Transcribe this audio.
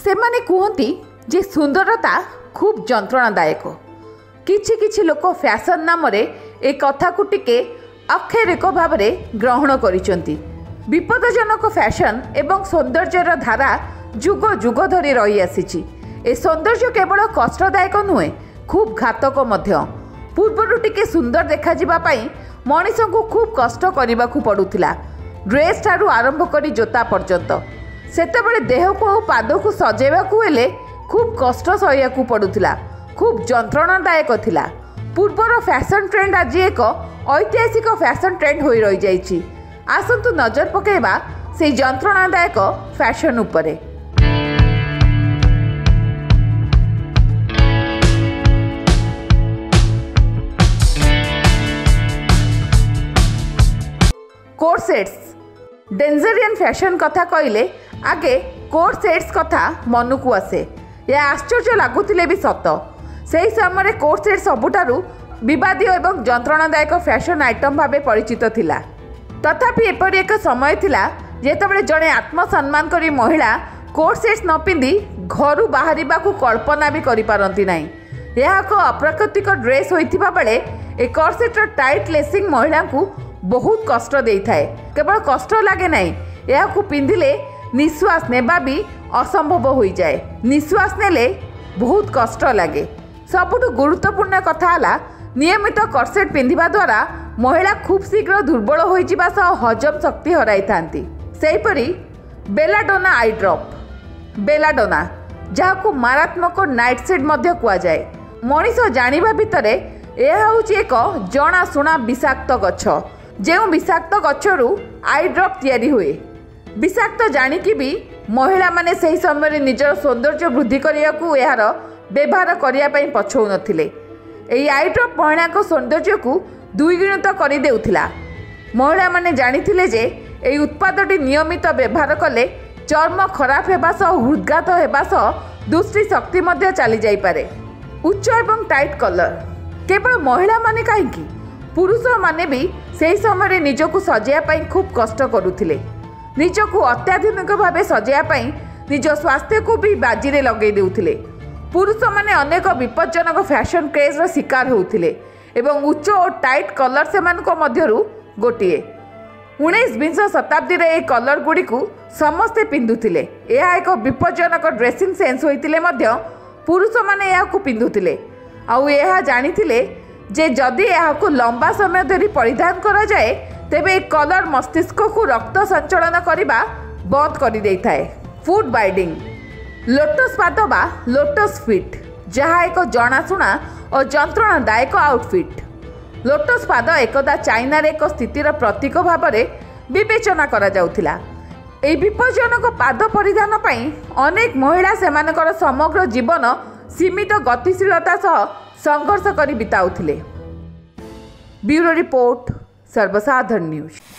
सेमाने कहती जे सुंदरता खूब जंत्रणादायक। किछि किछि लोक फैशन नाम रे ए कथा को टिके अक्षरिक भाव ग्रहण करिसेंती। विपदजनक फैशन एवं सौंदर्यर धारा जुग जुग धरी रही आसीची। ए सौंदर्य केवल कष्टदायक नुहे, खूब घातक मध्य। पूर्वर टिके सुंदर देखा जिबा पई मनीष को खूब कष्ट करने को पड़ूला। ड्रेस ठारू आरंभ करी जोता पर्यंत सेतेबेले देह को और पाद को सजेवा को हेले खूब कष्ट सहिया को पड़ूला, खूब जंत्रणादायक थिला। पूर्वर फैशन ट्रेंड आज एक ऐतिहासिक फैशन ट्रेंड हो रही जाइछि। आसंतु नजर पकेबा से जंत्रणादायक फैशन उपरे। कोर्सेट्स डेंजरियन फैशन कथा कहले आगे कोर्सेट्स कथा मन को आसे। यह आश्चर्य लगुले भी सत। से समय कोर्सेट सबुठारु विवादी एवं जंत्रणादायक फैशन आइटम भाव परिचित थिला। तथापि एपरि एक समय थिला जेतेबेले जड़े आत्मसम्मान करी महिला कोर्सेट्स न पिंधि घर बाहर को कल्पना भी करि पारंती नाही। यह एक अप्राकृतिक ड्रेस होइथिबा बेले ए कोर्सेटर टाइट लेसिंग महिला को बहुत कष्ट दे थाए। केवल कष्ट लगे नहीं, यह पिंधिले निश्वास नेबा भी असंभव हो जाए। निश्वास नेले बहुत कष्ट लगे। सबुठ गुरुत्वपूर्ण कथा है नियमित कर्सेट पिंधिबा द्वारा महिला खूब शीघ्र दुर्बल हो हजम शक्ति हराई थांती। सेहीपरि बेलाडोना आई ड्रॉप बेलाडोना जहां मारात्मक नाइटशेड मध्य कुआ जाए। मनीष जानिबा भितरे यह होची एक जनाशुना विषाक्त गछ। जो विषाक्त गछरू आई ड्रॉप तैयारी हुए। विषाक्त जानिकी भी महिला माने सही समय निजर सौंदर्य वृद्धि करने को यार व्यवहार करने पछौ नथिले। एई आई ड्रॉप महिला को सौंदर्य को द्विगुणित कर देउथिला। महिला माने जानिथिले जे एई उत्पादटी नियमित व्यवहार कले चर्म खराब हेबा सह हृदघात हेबा सह दृष्टि शक्ति मध्य चली जाई पारे। उच्च एवं टाइट कलर केवल महिला माने काहेकि पुरुष माने भी सही समय निजको सजाया खूब कष्ट करुथिले। निजको अत्याधुनिक भाव सजाया निज स्वास्थ्य को भी बाजी लगे देउथिले। पुरुष माने अनेक विपज्जनक फैशन क्रेज शिकार होउथिले एवं उच्च और टाइट कलर सेमानको मध्यरु गोटिए। 19-20 शताब्दी रे ए कलर गुडी को समस्ते पिंधुथिले। यह एक विपज्जनक ड्रेसिंग सेंस होइतिले मध्य पुरुष माने या को पिंधुथिले। आउ यह जानिथिले जे जदि यह को लंबा समय धरी परिधान करा जाए तेबे कलर मस्तिष्क को रक्त संचलन करने बंद कर दे थाए। फुट बाइडिंग लोटस पाद बा लोटस फिट जहाँ एक जनाशुना और जंत्रणादायक आउटफिट। लोटस पाद एकदा चाइना रे एक स्थितिर प्रतीक भाव में विवेचना करा जाउथिला। एई विपज्जनक पाद परिधान पई अनेक महिला सेमानकर समग्र जीवन सीमित गतिशीलता सह संघर्ष करी बिताउथिले। ब्यूरो रिपोर्ट सर्वसाधारण न्यूज।